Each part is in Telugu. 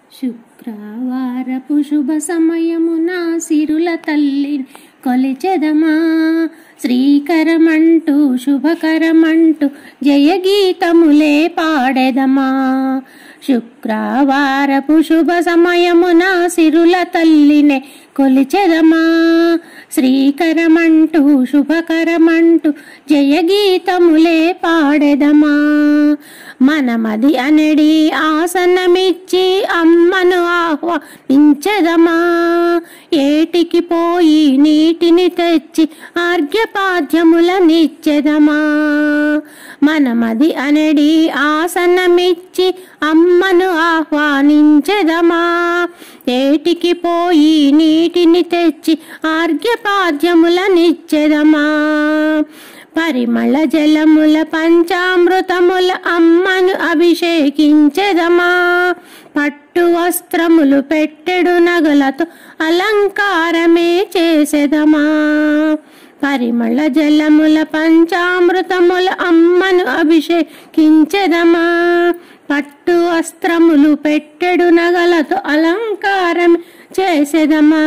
శుక్రవారపు శుభ సమయమున సిరుల తల్లిని కొలిచెదమా. శ్రీకరమంటూ శుభకరమంటూ జయగీతములే పాడెదమా. శుక్రవారపు శుభ సమయమున సిరుల తల్లినే కొలిచెదమా. శ్రీకరమంటూ శుభకరమంటూ జయగీతములే పాడెదమా. మనమది అనడి ఆసనమిచ్చి అమ్మను ఆహ్వానించెదమా. ఏటికి పోయి నీటిని తెచ్చి అర్ఘ్యపాద్యములనిచ్చెదమా. మనమది అనడి ఆసనమిచ్చి అమ్మను ఆహ్వానించెదమా. ఏటికి పోయి నీటిని తెచ్చి అర్ఘ్యపాద్యములనిచ్చెదమా. పరిమళ జలముల పంచామృతముల అమ్మను అభిషేకించెదమా. పట్టు వస్త్రములు పెట్టెడు నగలతో అలంకారమే చేసెదమా. పరిమళ జలముల పంచామృతముల అమ్మను అభిషేకించెదమా. పట్టు వస్త్రములు పెట్టెడు నగలతో అలంకారం చేసెదమా.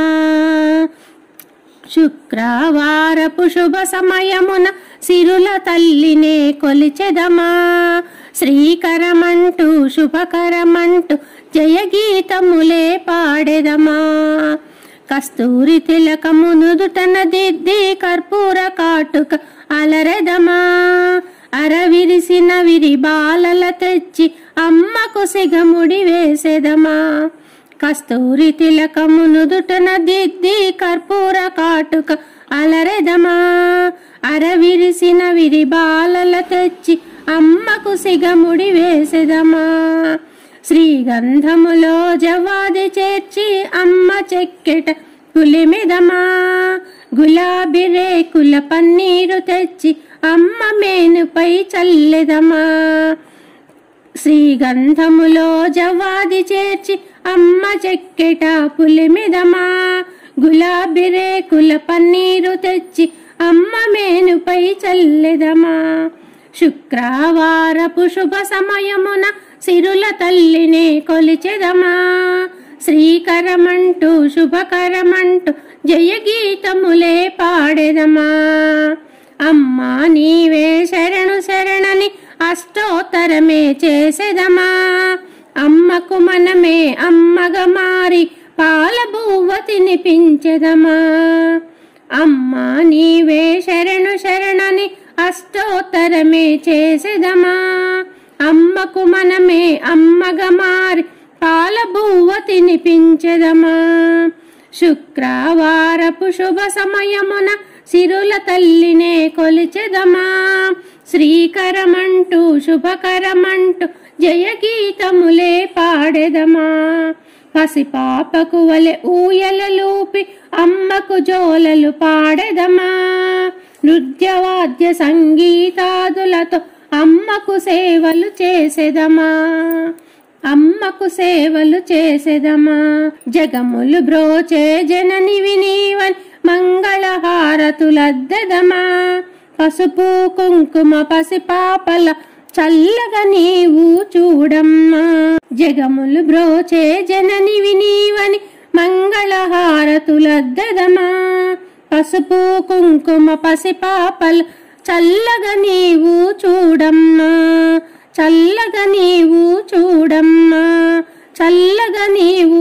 శుక్రవారపు శుభ సమయమున సిరుల తల్లినే కొలిచెదమా. శ్రీకరమంటూ శుభకరమంటూ జయగీతములే పాడెదమా. కస్తూరి తిలకమును నుదుటన దిద్ది కర్పూర కాటుక అలరెదమా. అరవిరిసిన విరి బాలల తెచ్చి అమ్మకు సిగముడి వేసెదమా. కస్తూరి తిలకము నుదుటన దిద్ది కర్పూర కాటుక అలరెదమా. అరవిరిసిన విరి బాలల తెచ్చి అమ్మకు సిగముడి వేసెదమా. శ్రీగంధములో జవాది చేర్చి అమ్మ చెక్కెట పులిమిదమా. గులాబీ రేకుల పన్నీరు తెచ్చి అమ్మ మేనుపై చల్లెదమా. శ్రీగంధములో జవాది చేర్చి అమ్మ చెక్కెట పులిమిదమా. గులాబీ రేకుల పన్నీరు తెచ్చి అమ్మ మేనుపై చల్లెదమా. శుక్రవారపు శుభ సమయమున సిరుల తల్లినే కొలిచెదమా. శ్రీకరమంటూ శుభకరమంటూ జయగీతములే పాడెదమా. అమ్మా నీవే శరణు శరణని అష్టోత్తరమే చేసెదమా. అమ్మకు మనమే అమ్మగా మారి పాలబువ్వ తినిపించెదమా. అమ్మా నీవే శరణు శరణని అష్టోత్తరమే చేసెదమా. అమ్మకు మనమే అమ్మగా మారి పాలబువ్వ తినిపించెదమా. శుక్రవారపు శుభ సమయమున సిరుల తల్లినే కొలిచెదమా. శ్రీకరమంటూ శుభకరమంటూ జయగీతములే పాడెదమా. పసిపాపకు వలె ఊయలలూపి అమ్మకు జోలలు పాడెదమా. నృత్యవాద్య సంగీతాదులతో అమ్మకు సేవలు చేసెదమా. అమ్మకు సేవలు చేసెదమా. జగములు బ్రోచే జననివి నీవని మంగళహారతులద్దెదమా. పసుపు కుంకుమ పసిపాపల చల్లగా నీవు చూడమ్మా. జగములు బ్రోచే జననివి నీవని మంగళహారతులద్దెదమా. పసుపు కుంకుమ పసిపాపల చల్లగా నీవు చూడమ్మా. చల్లగా నీవు చూడమ్మా. చల్లగా నీవు